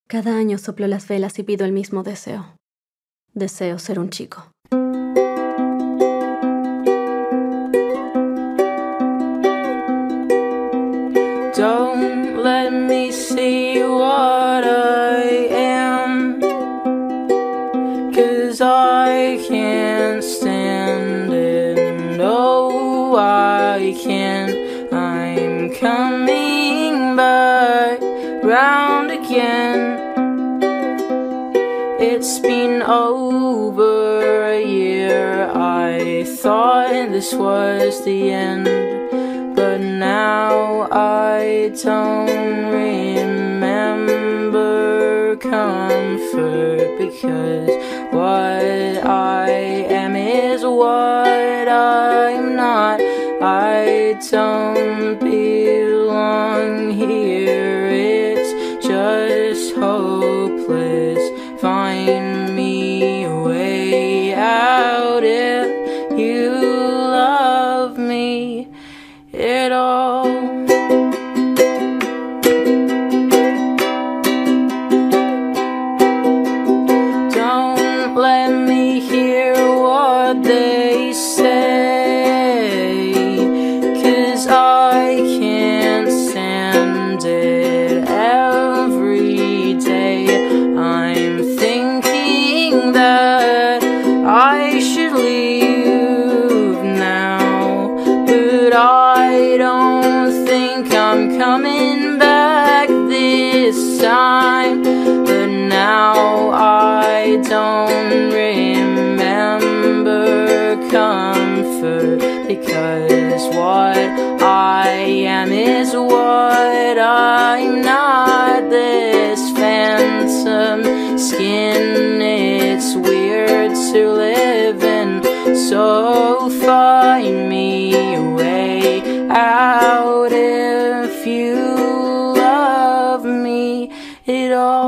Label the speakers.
Speaker 1: Cada año soplo las velas y pido el mismo deseo. Deseo ser un chico.
Speaker 2: Don't let me see what I am, 'cause I can't stand it, no I can't. I'm coming back round again. It's been over a year, I thought this was the end, but now I don't remember comfort, because what I am is what I'm not. I don't belong here, it's just hopeless. Find me a way out if you love me at all. Don't let me hear what they say, 'cause I can't stand it every day. I'm thinking that I should leave now, but I don't think I'm coming back this time. But now I don't remember comfort, because what I am is what I'm not. This phantom skin, it's weird to live in, so find me a way out if you love me at all.